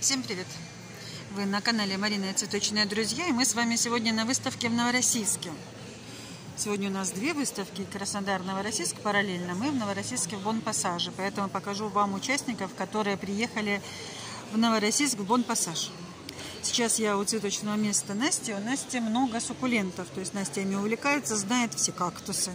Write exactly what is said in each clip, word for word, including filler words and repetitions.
Всем привет! Вы на канале Марина и Цветочные друзья, и мы с вами сегодня на выставке в Новороссийске. Сегодня у нас две выставки: Краснодар-Новороссийск параллельно, мы в Новороссийске в Бон-Пассаже, поэтому покажу вам участников, которые приехали в Новороссийск в Бон-Пассаж. Сейчас я у цветочного места Насти, у Насти много суккулентов, то есть Настя ими увлекается, знает все кактусы.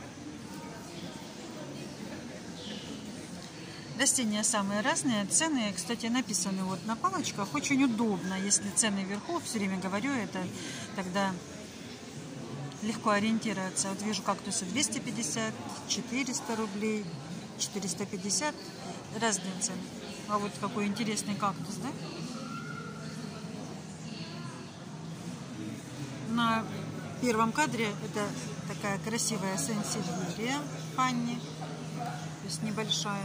Растения самые разные, цены, кстати, написаны вот на палочках, очень удобно, если цены вверху, все время говорю это, тогда легко ориентироваться. Вот вижу кактусы двести пятьдесят, четыреста рублей, четыреста пятьдесят, разные цены. А вот какой интересный кактус, да? На первом кадре это такая красивая сансевьерия панни, то есть небольшая.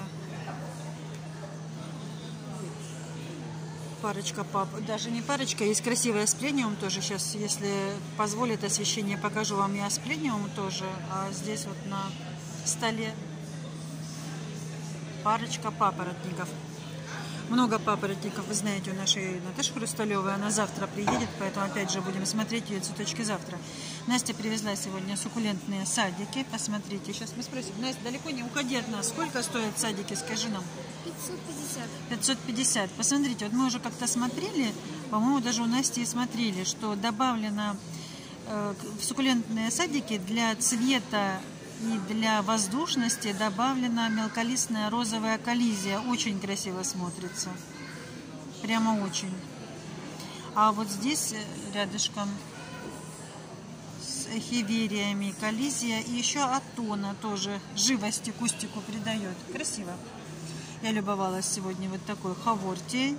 Парочка пап, даже не парочка, есть красивая асплениум тоже. Сейчас, если позволит освещение, покажу вам и асплениум тоже. А здесь вот на столе парочка папоротников. Много папоротников, вы знаете, у нашей Наташи Хрусталевой. Она завтра приедет, поэтому опять же будем смотреть ее цветочки завтра. Настя привезла сегодня суккулентные садики. Посмотрите, сейчас мы спросим. Настя, далеко не уходи от нас. Сколько стоят садики, скажи нам? пятьсот пятьдесят. пятьсот пятьдесят. Посмотрите, вот мы уже как-то смотрели, по-моему, даже у Насти и смотрели, что добавлено э, в суккулентные садики для цвета и для воздушности добавлена мелколистная розовая коллизия. Очень красиво смотрится. Прямо очень. А вот здесь рядышком с эхивериями коллизия. И еще атона тоже живости кустику придает. Красиво. Я любовалась сегодня вот такой хавортией.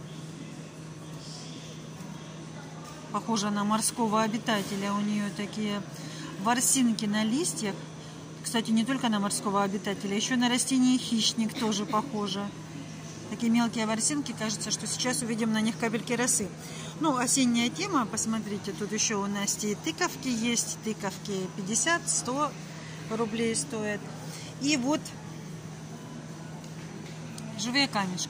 Похожа на морского обитателя. У нее такие ворсинки на листьях. Кстати, не только на морского обитателя, еще на растение хищник тоже похоже. Такие мелкие ворсинки, кажется, что сейчас увидим на них капельки росы. Ну, осенняя тема, посмотрите, тут еще у Насти тыковки есть. Тыковки пятьдесят-сто рублей стоят. И вот живые камешки.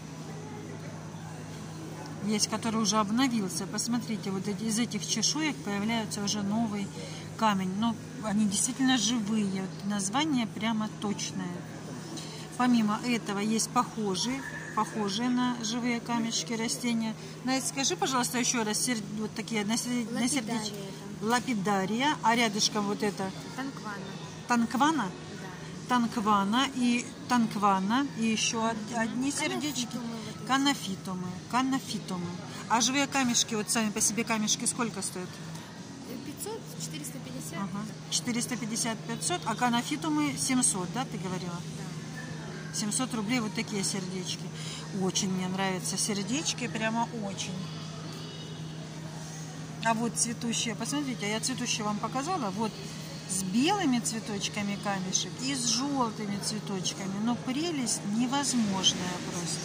Есть, который уже обновился. Посмотрите, вот из этих чешуек появляется уже новый камень. Но они действительно живые. Вот название прямо точное. Помимо этого есть похожие, похожие на живые камешки растения. Настя, скажи, пожалуйста, еще раз, вот такие на, на сердечке. Лапидария. А рядышком вот это? Танквана. Танквана? Да. Танквана и танквана. И еще одни сердечки. Канофитумы. Канофитумы. А живые камешки, вот сами по себе камешки сколько стоят? пятьсот, четыреста пятьдесят. Ага. четыреста пятьдесят — пятьсот, а канофитумы семьсот, да, ты говорила? Да. семьсот рублей вот такие сердечки. Очень мне нравятся сердечки, прямо очень. А вот цветущие, посмотрите, я цветущие вам показала. Вот с белыми цветочками камешек и с желтыми цветочками. Но прелесть невозможная просто.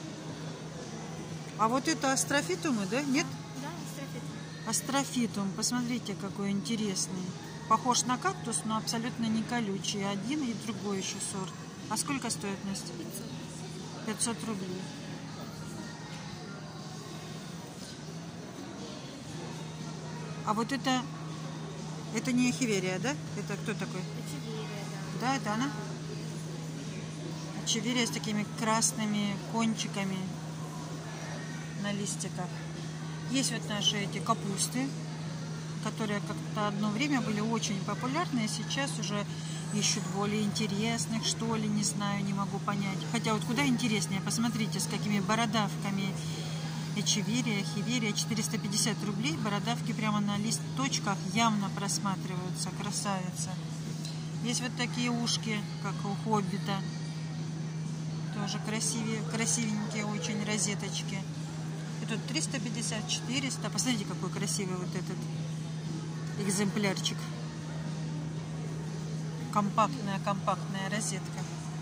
А вот это астрофитумы, да? Нет? Да, астрофитум. Астрофитум, посмотрите, какой интересный. Похож на кактус, но абсолютно не колючий. Один и другой еще сорт. А сколько стоит, Настя? пятьсот. пятьсот рублей. А вот это, это не эхиверия, да? Это кто такой? Эчеверия, да. Да, это она? Эчеверия с такими красными кончиками на листиках. Есть вот наши эти капусты, которые как-то одно время были очень популярны, сейчас уже ищут более интересных, что ли, не знаю, не могу понять. Хотя вот куда интереснее, посмотрите, с какими бородавками. Эчеверия, эхиверия, четыреста пятьдесят рублей, бородавки прямо на листочках явно просматриваются, красавица. Есть вот такие ушки, как у хоббита, тоже красивее, красивенькие очень розеточки. И тут триста пятьдесят — четыреста. Посмотрите, какой красивый вот этот экземплярчик. Компактная, компактная розетка.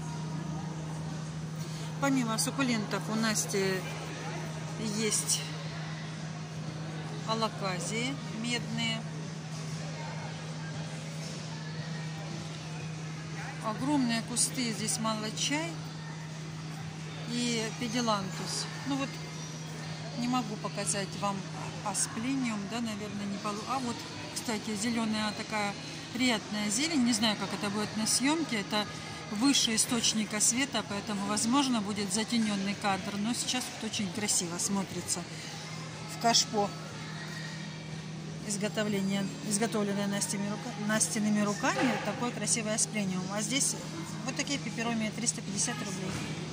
Помимо суккулентов у Насти есть алаказии медные. Огромные кусты, здесь молочай и педилантус. Ну вот Не могу показать вам асплениум, да, наверное, не получится. А вот, кстати, зеленая такая приятная зелень. Не знаю, как это будет на съемке. Это выше источника света, поэтому, возможно, будет затененный кадр. Но сейчас вот очень красиво смотрится в кашпо. Изготовление, изготовленное настями, рука, настенными руками. Такой красивый асплениум. А здесь вот такие пеперомии триста пятьдесят рублей.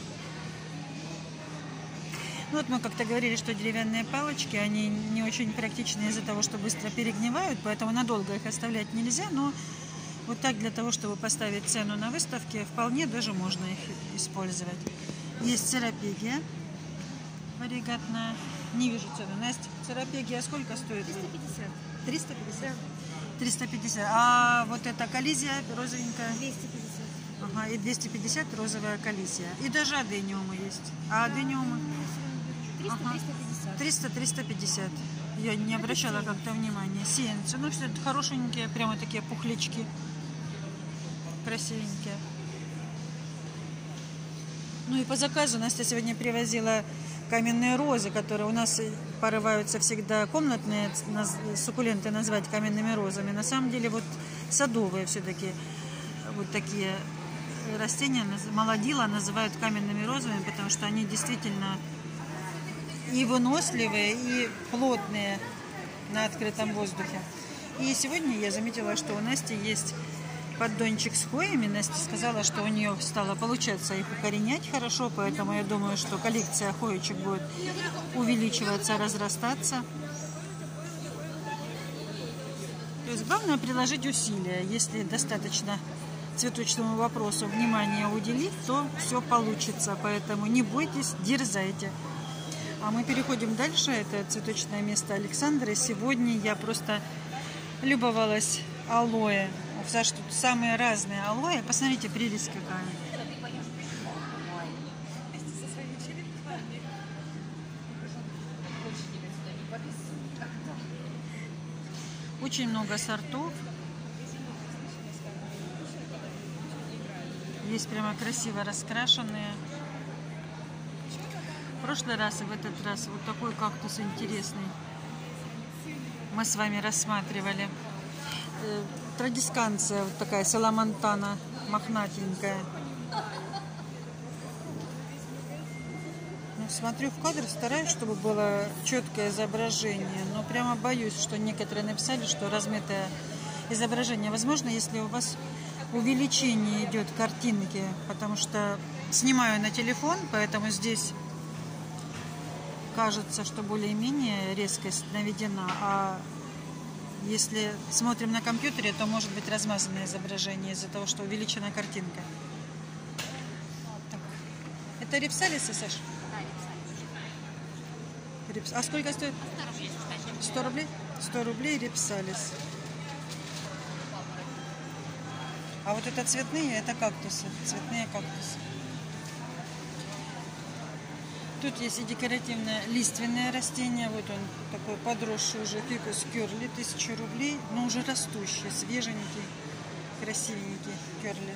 Ну, вот мы как-то говорили, что деревянные палочки, они не очень практичны из-за того, что быстро перегнивают, поэтому надолго их оставлять нельзя, но вот так для того, чтобы поставить цену на выставке, вполне даже можно их использовать. Есть церапегия варигатная. Не вижу цену. Настя, церапегия сколько стоит? триста пятьдесят. триста пятьдесят? триста пятьдесят. А вот эта коллизия розовенькая? двести пятьдесят. Ага, и двести пятьдесят розовая коллизия. И даже адениумы есть. А адениумы? триста — триста пятьдесят. триста — триста пятьдесят. Я не обращала как-то внимания. Сеянцы. Ну, все это хорошенькие, прямо такие пухлячки. Красивенькие. Ну и по заказу Настя сегодня привозила каменные розы, которые у нас порываются всегда комнатные суккуленты назвать каменными розами. На самом деле вот садовые все-таки вот такие растения молодила называют каменными розами, потому что они действительно и выносливые, и плотные на открытом воздухе. И сегодня я заметила, что у Насти есть поддончик с хвоями. Настя сказала, что у нее стало получаться их укоренять хорошо, поэтому я думаю, что коллекция хвоечек будет увеличиваться, разрастаться. То есть главное приложить усилия. Если достаточно цветочному вопросу внимание уделить, то все получится. Поэтому не бойтесь, дерзайте. А мы переходим дальше. Это цветочное место Александры. Сегодня я просто любовалась алоэ. Саш, тут самые разные алоэ. Посмотрите, прелесть какая. Очень много сортов. Есть прямо красиво раскрашенные. В прошлый раз и в этот раз вот такой кактус интересный мы с вами рассматривали. Традисканция, вот такая саламонтана, мохнатенькая. Ну, смотрю в кадр, стараюсь, чтобы было четкое изображение, но прямо боюсь, что некоторые написали, что размытое изображение. Возможно, если у вас увеличение идет картинки, потому что снимаю на телефон, поэтому здесь кажется, что более-менее резкость наведена, а если смотрим на компьютере, то может быть размазанное изображение из-за того, что увеличена картинка. Так. Это рипсалисы, Саша? Да, рипсалис. А сколько стоит? сто рублей? сто рублей рипсалис. А вот это цветные, это кактусы. Цветные кактусы. Тут есть и декоративное лиственное растение. Вот он такой подросший уже фикус керли, тысяча рублей, но уже растущий, свеженький, красивенький керли.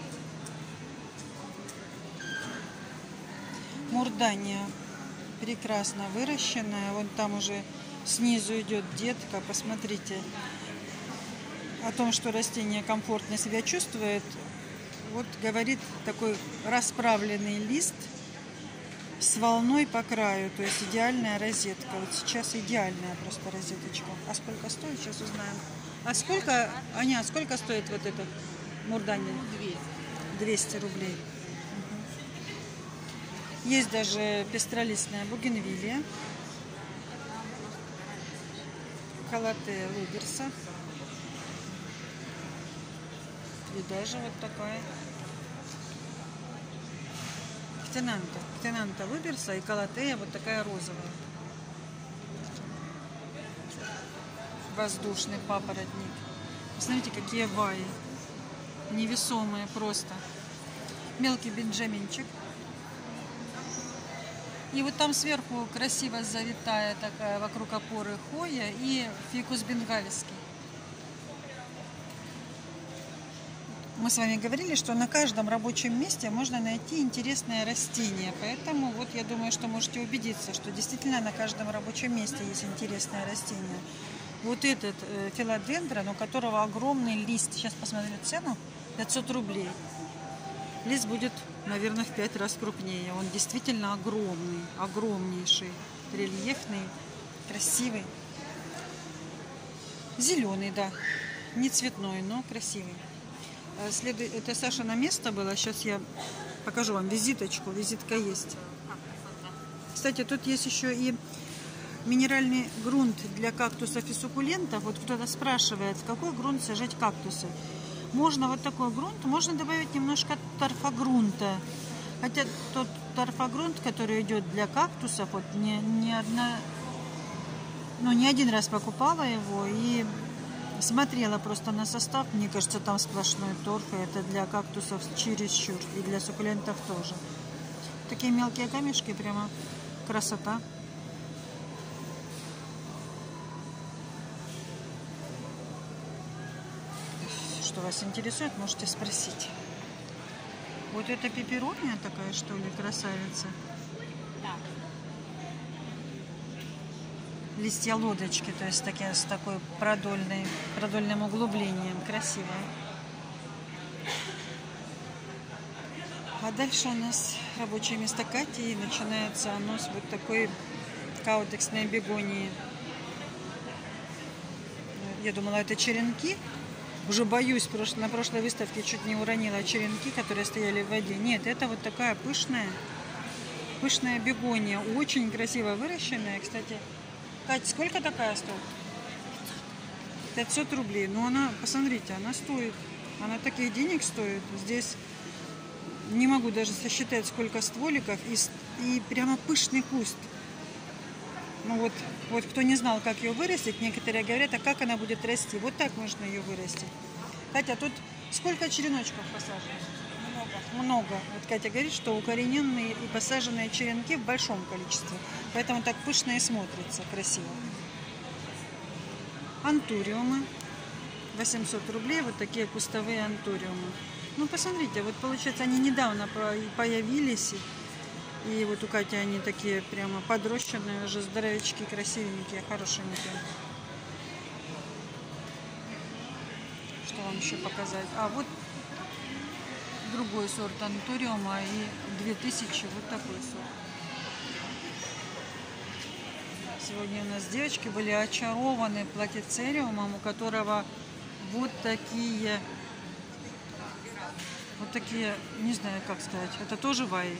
Мурдания прекрасно выращенная. Вон там уже снизу идет детка. Посмотрите. О том, что растение комфортно себя чувствует, вот говорит такой расправленный лист с волной по краю, то есть идеальная розетка. Вот сейчас идеальная просто розеточка. А сколько стоит, сейчас узнаем. А сколько, Аня, сколько стоит вот это мурдания? двести рублей. Угу. Есть даже пестролистная бугенвилия. Калатея Луберса. И даже вот такая. Ктенанта. Ктенанта Луберса и Калатея вот такая розовая. Воздушный папоротник. Посмотрите, какие ваи. Невесомые просто. Мелкий бенджаминчик. И вот там сверху красиво завитая такая вокруг опоры хвоя и фикус бенгальский. мы с вами говорили, что на каждом рабочем месте можно найти интересное растение. Поэтому вот я думаю, что можете убедиться, что действительно на каждом рабочем месте есть интересное растение. Вот этот э, филодендрон, у которого огромный лист. Сейчас посмотрю цену. пятьсот рублей. Лист будет, наверное, в пять раз крупнее. Он действительно огромный, огромнейший, рельефный, красивый. Зеленый, да. Не цветной, но красивый. Следует... Это Саша на место было. Сейчас я покажу вам визиточку. Визитка есть. Кстати, тут есть еще и минеральный грунт для кактусов и суккулентов. Вот кто-то спрашивает, в какой грунт сажать кактусы. Можно вот такой грунт, можно добавить немножко торфогрунта. Хотя тот торфогрунт, который идет для кактусов, вот не, не одна, ну не один раз покупала его и смотрела просто на состав. Мне кажется, там сплошной торф, и это для кактусов чересчур, и для суккулентов тоже. Такие мелкие камешки, прямо красота. Что вас интересует, можете спросить. Вот это пеперония такая, что ли, красавица? Да. Листья лодочки, то есть такие, с такой продольной, продольным углублением. Красивая. А дальше у нас рабочее место Кати, и начинается оно с вот такой каудексной бегонии. Я думала, это черенки. Уже боюсь, на прошлой выставке чуть не уронила черенки, которые стояли в воде. Нет, это вот такая пышная, пышная бегония. Очень красиво выращенная. Кстати, Кать, сколько такая стоит? пятьсот рублей. Ну, она, посмотрите, она стоит. Она таких денег стоит. Здесь не могу даже сосчитать, сколько стволиков. И, и прямо пышный куст. Ну вот, вот кто не знал, как ее вырастить, некоторые говорят, а как она будет расти. Вот так можно ее вырастить. Хотя тут сколько череночков посажено? Много. Много. Вот Катя говорит, что укорененные и посаженные черенки в большом количестве. Поэтому так пышно и смотрится красиво. Антуриумы. восемьсот рублей. Вот такие кустовые антуриумы. Ну, посмотрите, вот получается, они недавно появились. И вот у Кати они такие прямо подрощенные, уже здоровячки, красивенькие, хорошенькие. Что вам еще показать? А вот другой сорт антуриума и две тысячи вот такой сорт. Сегодня у нас девочки были очарованы платицериумом, у которого вот такие, вот такие, не знаю, как сказать, это тоже ваи.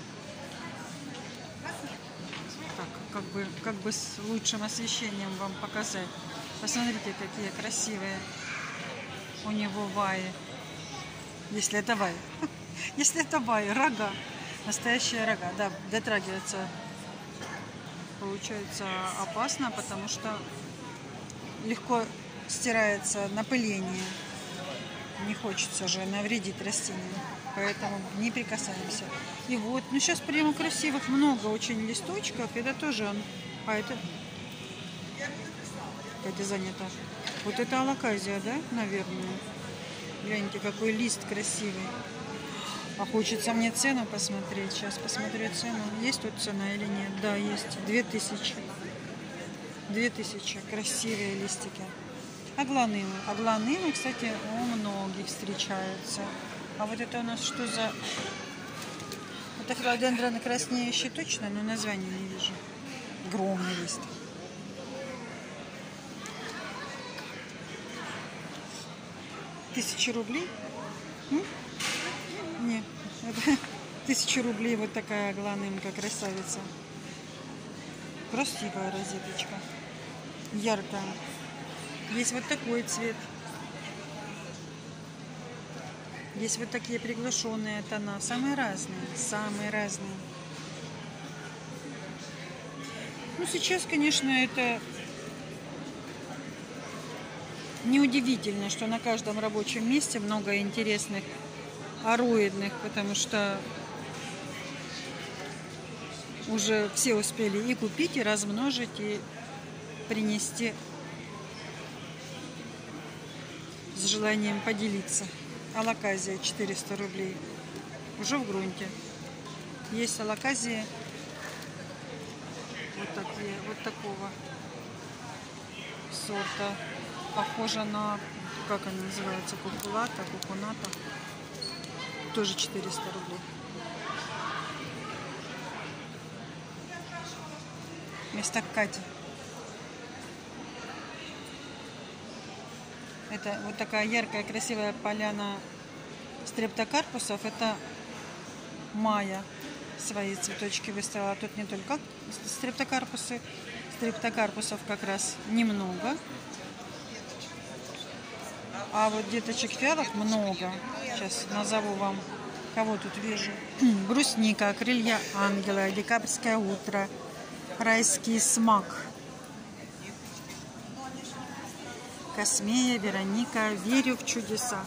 Как бы, как бы с лучшим освещением вам показать. Посмотрите, какие красивые у него ваи. Если это ваи. Если это ваи, рога. Настоящие рога. Да, дотрагиваться получается опасно, потому что легко стирается напыление. Не хочется же навредить растениям. Поэтому не прикасаемся. И вот, ну сейчас прямо красивых много очень листочков. Это тоже он. А это... Катя занята. Вот это алаказия, да, наверное? Гляньте, какой лист красивый. А хочется мне цену посмотреть. Сейчас посмотрю цену. Есть тут цена или нет? Да, есть. Две тысячи. Две тысячи. Красивые листики. Аглонемы. Аглонемы, кстати, у многих встречаются. А вот это у нас что за... Это филодендрон краснеющий точно, но названия не вижу. Огромный лист. Тысяча рублей? М? Нет, это тысяча рублей вот такая аглонемка, красавица. Красивая розеточка. Яркая. Есть вот такой цвет. Есть вот такие приглушенные тона. Самые разные. Самые разные. Ну, сейчас, конечно, это неудивительно, что на каждом рабочем месте много интересных ароидных, потому что уже все успели и купить, и размножить, и принести с желанием поделиться. алаказия четыреста рублей. Уже в грунте. Есть алаказии вот такие, вот такого сорта. Похоже на, как она называется, кукулата, кукуната. Тоже четыреста рублей. Вместо Кати. Это вот такая яркая, красивая поляна стрептокарпусов. Это Майя свои цветочки выставила. Тут не только стрептокарпусы. Стрептокарпусов как раз немного. А вот деточек фиалок много. Сейчас назову вам, кого тут вижу. Брусника, крылья ангела, декабрьское утро, райский смак. Космея, Вероника, верю в чудеса.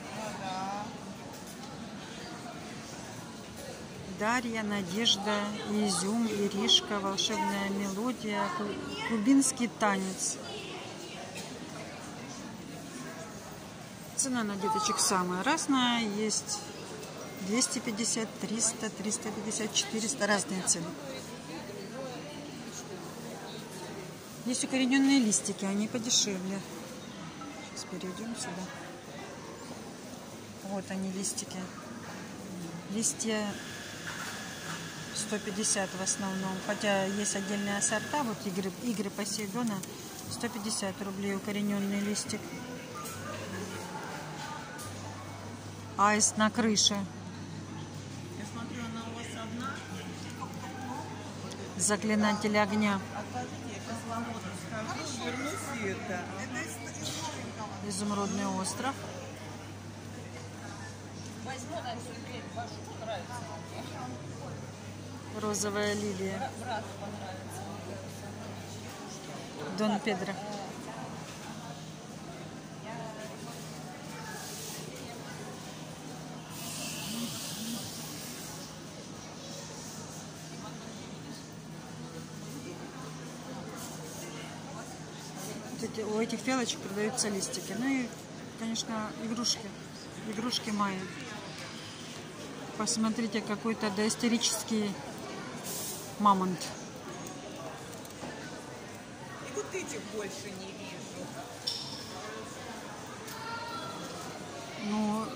Дарья, Надежда, Изюм, Иришка, волшебная мелодия, кубинский танец. Цена на деточек самая разная. Есть двести пятьдесят, триста, триста пятьдесят, четыреста. Разные цены. Есть укорененные листики, они подешевле. Сейчас перейдем сюда. Вот они, листики. Листья сто пятьдесят в основном. Хотя есть отдельные сорта. Вот игры, игры Посейдона. сто пятьдесят рублей укорененный листик. Аист на крыше. Я смотрю, она у вас одна. Заклинатель огня. Отложите, я сейчас вам вот скажу, вернусь и это. Изумрудный остров. Возьму на всю дверь, вашу нравится. Розовая лилия. Брату понравится. Дон Педро. У этих фиалочек продаются листики. Ну и, конечно, игрушки. Игрушки Майи. Посмотрите, какой-то доисторический мамонт. И вот этих больше не вижу. Ну,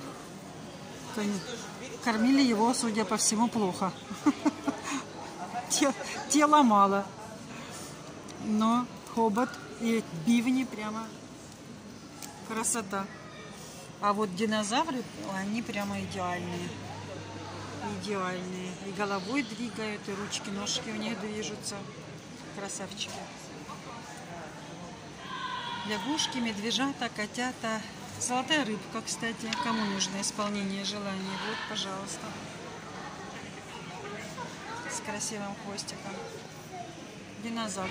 кормили его, судя по всему, плохо. Тела мало. Но хобот и бивни прямо красота. А вот динозавры, они прямо идеальные. Идеальные. И головой двигают, и ручки, ножки у них движутся. Красавчики. Лягушки, медвежата, котята. Золотая рыбка, кстати. Кому нужно исполнение желаний? Вот, пожалуйста. С красивым хвостиком. Динозавр.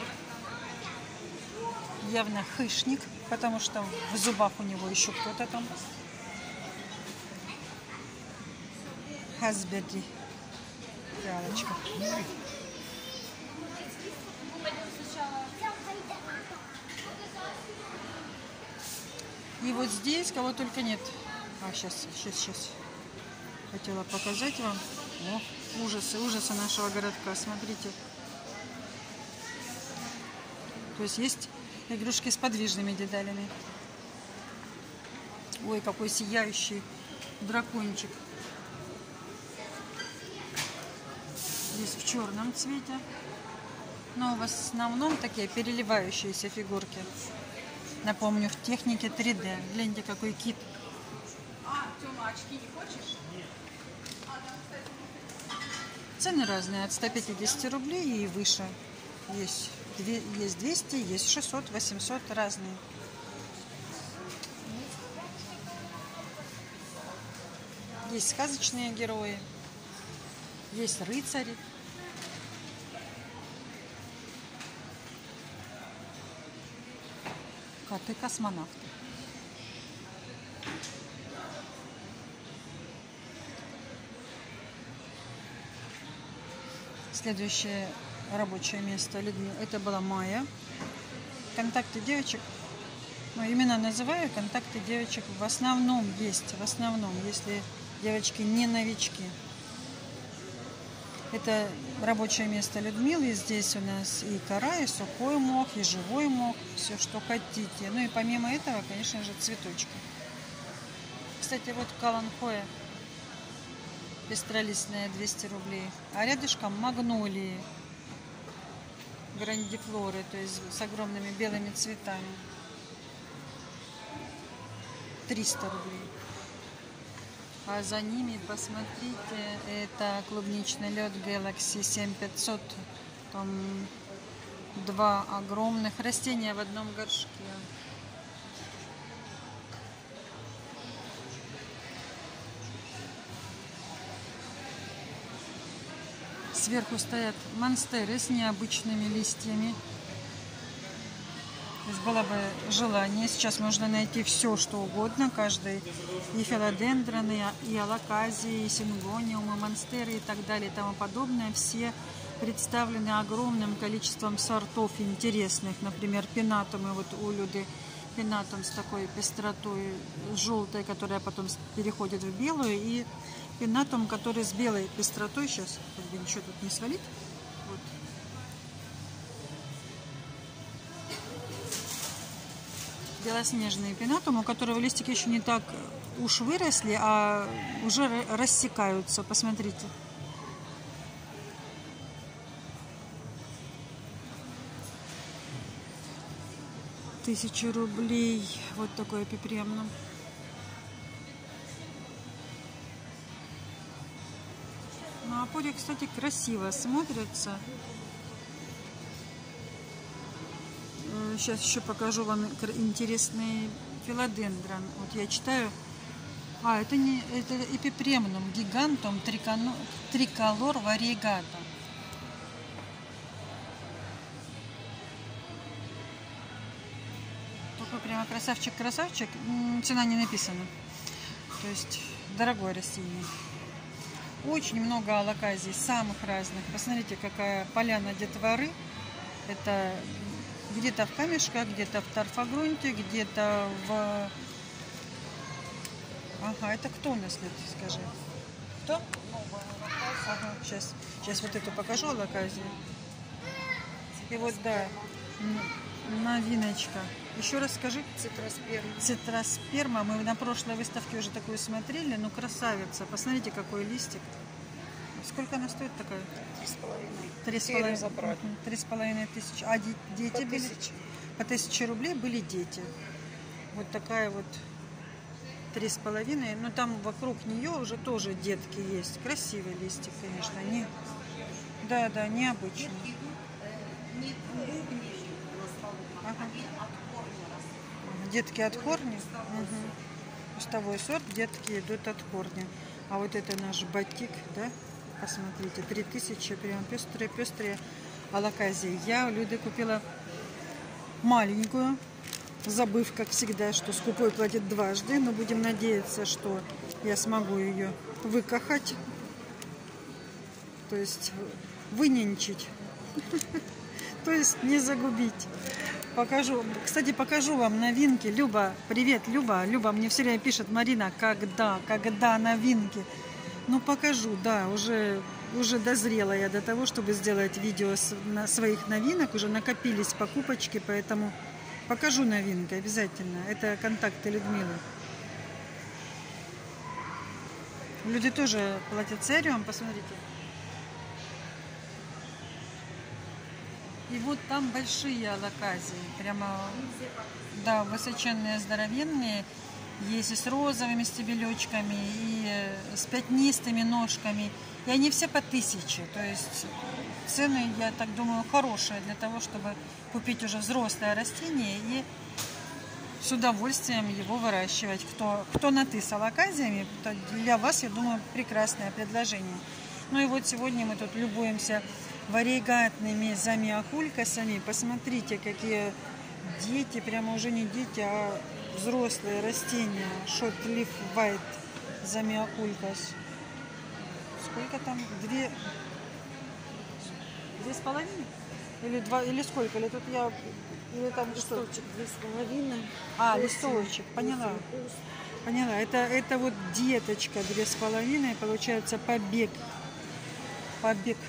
Явно хищник, потому что в зубах у него еще кто-то там. Хасберги. Фиалочка. И вот здесь кого только нет. А, сейчас, сейчас, сейчас. Хотела показать вам. О, ужасы, ужасы нашего городка. Смотрите. То есть есть игрушки с подвижными деталями. Ой, какой сияющий дракончик. Есть в черном цвете. Но в основном такие переливающиеся фигурки. Напомню, в технике три дэ. Гляньте, какой кит. А, Тёма, очки не хочешь? Цены разные, от ста пятидесяти рублей и выше. Есть, есть двести, есть шестьсот, восемьсот, разные. Есть сказочные герои, есть рыцари. Коты-космонавты. Следующее рабочее место Людмилы. Это была Майя. Контакты девочек Ну, именно называю, контакты девочек в основном есть. В основном, если девочки не новички. Это рабочее место Людмилы. Здесь у нас и кора, и сухой мох, и живой мох. Все, что хотите. Ну и помимо этого, конечно же, цветочки. Кстати, вот каланхоя пестролистная двести рублей. А рядышком магнолии грандифлоры, то есть с огромными белыми цветами. триста рублей. А за ними, посмотрите, это клубничный лед Galaxy семь пятьсот. Там два огромных растения в одном горшке. Сверху стоят монстеры с необычными листьями. То есть было бы желание. Сейчас можно найти все, что угодно. Каждый. И филодендроны, и алаказии, и сингониумы, монстеры и так далее и тому подобное. Все представлены огромным количеством сортов интересных. Например, пенатумы. Вот у Люды пенатум с такой пестротой желтой, которая потом переходит в белую. И пенатум, который с белой пестротой. Сейчас, как бы ничего тут не свалить. Вот. Белоснежный пенатум, у которого листики еще не так уж выросли, а уже рассекаются. Посмотрите. Тысяча рублей. Вот такой эпипремном. На опоре, кстати, красиво смотрится. Сейчас еще покажу вам интересный филодендрон. Вот я читаю. А, это не это эпипремнум гигантум триколор вариегата. Такой прямо красавчик-красавчик. Цена не написана. То есть дорогое растение. Очень много алаказий, самых разных. Посмотрите, какая поляна детворы. Это где-то в камешках, где-то в торфогрунте, где-то в... Ага, это кто у нас, Лид, скажи? Кто? Ага, сейчас, сейчас вот эту покажу, алаказию. И вот, да, новиночка. Еще раз скажи. Цитросперма. Цитросперма. Мы на прошлой выставке уже такую смотрели. Ну, красавица. Посмотрите, какой листик. Сколько она стоит такая? Три с половиной. Три с половиной. Три с половиной тысячи. А дети по были? Тысяче. По тысяче рублей были дети. Вот такая вот три с половиной. Но там вокруг нее уже тоже детки есть. Красивый листик, конечно. Не... Да, да, необычный. Ага. Детки от корня. Угу. Кустовой сорт, детки идут от корня. А вот это наш батик, да? Посмотрите, три тысячи, прям пестрые-пестрые алаказии. Я у Люды купила маленькую, забыв, как всегда, что скупой платит дважды. Но будем надеяться, что я смогу ее выкахать. То есть выненчить. То есть не загубить. Покажу. Кстати, покажу вам новинки. Люба, привет, Люба. Люба мне все время пишет: Марина, когда, когда новинки? Ну, покажу, да, уже, уже дозрела я до того, чтобы сделать видео на своих новинок. Уже накопились покупочки, поэтому покажу новинки обязательно. Это контакты Людмилы. Люди тоже платицериум, посмотрите. И вот там большие алаказии, прямо, да, высоченные, здоровенные. Есть и с розовыми стебелечками, и с пятнистыми ножками. И они все по тысяче. То есть цены, я так думаю, хорошие для того, чтобы купить уже взрослое растение и с удовольствием его выращивать. Кто, кто на «ты» с алаказиями, то для вас, я думаю, прекрасное предложение. Ну и вот сегодня мы тут любуемся вариегатными замиокулькасами. Посмотрите, какие дети, прямо уже не дети, а взрослые растения. Short Leaf White замиокулькас. Сколько там? Две... Две с половиной? Или два? Или сколько? Или тут я Или там что? Листочек две с половиной. А, восемь, листочек, поняла. восемь куст. Поняла. Это, это вот деточка две с половиной, получается побег. Побег.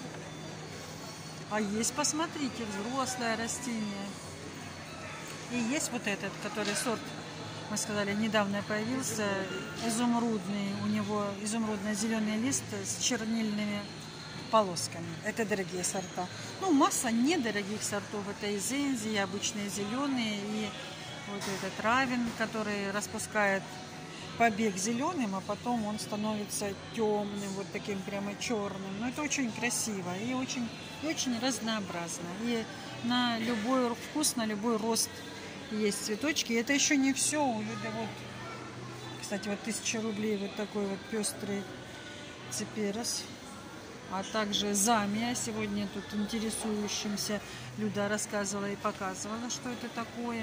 А есть, посмотрите, взрослое растение. И есть вот этот, который сорт, мы сказали, недавно появился, изумрудный, у него изумрудно-зеленый лист с чернильными полосками. Это дорогие сорта. Ну, масса недорогих сортов. Это и зензи, и обычные зеленые, и вот этот равен, который распускает побег зеленым, а потом он становится темным, вот таким прямо черным. Но это очень красиво и очень, и очень разнообразно. И на любой вкус, на любой рост есть цветочки. И это еще не все. У Люды вот, кстати, вот тысяча рублей вот такой вот пестрый циперос. А также замия. Сегодня тут интересующимся Люда рассказывала и показывала, что это такое.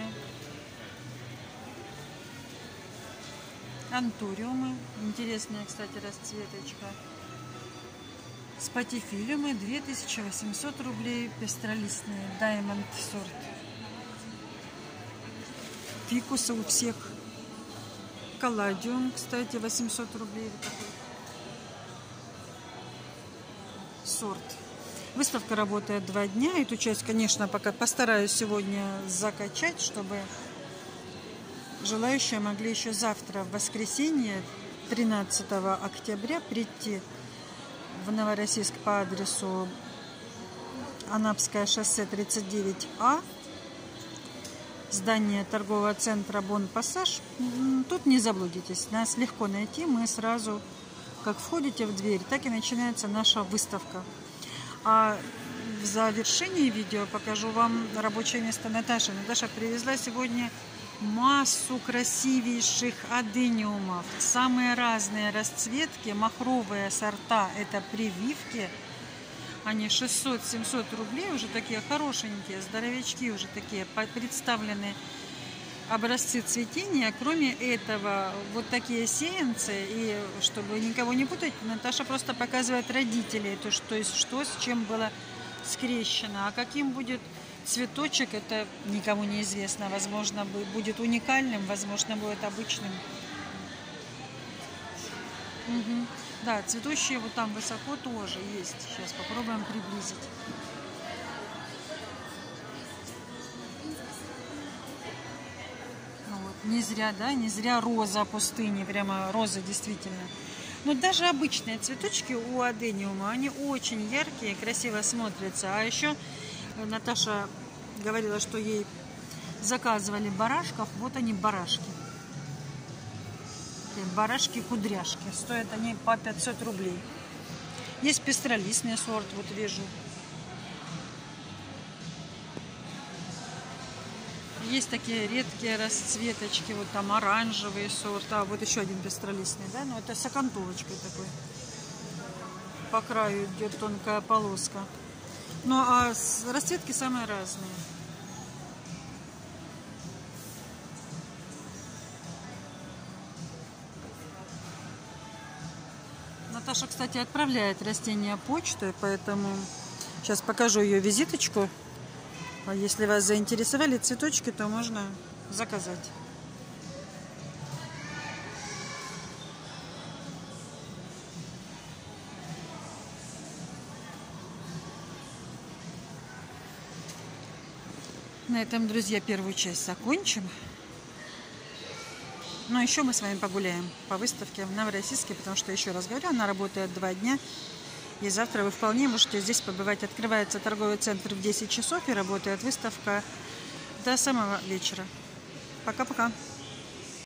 Антуриумы. Интересная, кстати, расцветочка. Спатифилиумы две тысячи восемьсот рублей. Пестролистные. Diamond сорт. Фикусы у всех. Калладиум, кстати, восемьсот рублей. Вот такой сорт. Выставка работает два дня. Эту часть, конечно, пока постараюсь сегодня закачать, чтобы желающие могли еще завтра, в воскресенье, тринадцатого октября, прийти в Новороссийск по адресу Анапское шоссе тридцать девять А, здание торгового центра Бон Пассаж. Тут не заблудитесь, нас легко найти. Мы сразу, как входите в дверь, так и начинается наша выставка. А в завершении видео покажу вам рабочее место Наташи. Наташа привезла сегодня массу красивейших адениумов. Самые разные расцветки, махровые сорта, это прививки. Они шестьсот-семьсот рублей, уже такие хорошенькие, здоровячки уже такие, представлены образцы цветения. Кроме этого, вот такие сеянцы, и чтобы никого не путать, Наташа просто показывает родителей, то, что, то есть что с чем было скрещено. А каким будет цветочек, это никому не известно. Возможно, будет уникальным, возможно, будет обычным. Угу. Да, цветущие вот там высоко тоже есть. Сейчас попробуем приблизить. Ну вот, не зря, да, не зря роза пустыни, прямо роза действительно. Но даже обычные цветочки у адениума, они очень яркие, красиво смотрятся. А еще Наташа говорила, что ей заказывали барашков. Вот они, барашки. Барашки-кудряшки. Стоят они по пятьсот рублей. Есть пестролистный сорт, вот вижу. Есть такие редкие расцветочки. Вот там оранжевый сорт. А вот еще один пестролистный, да? Ну, это с окантовочкой такой. По краю идет тонкая полоска. Ну, а расцветки самые разные. Наташа, кстати, отправляет растения почтой, поэтому сейчас покажу ее визиточку. А если вас заинтересовали цветочки, то можно заказать. На этом, друзья, первую часть закончим. Но еще мы с вами погуляем по выставке в Новороссийске, потому что, еще раз говорю, она работает два дня. И завтра вы вполне можете здесь побывать. Открывается торговый центр в десять часов и работает выставка до самого вечера. Пока-пока.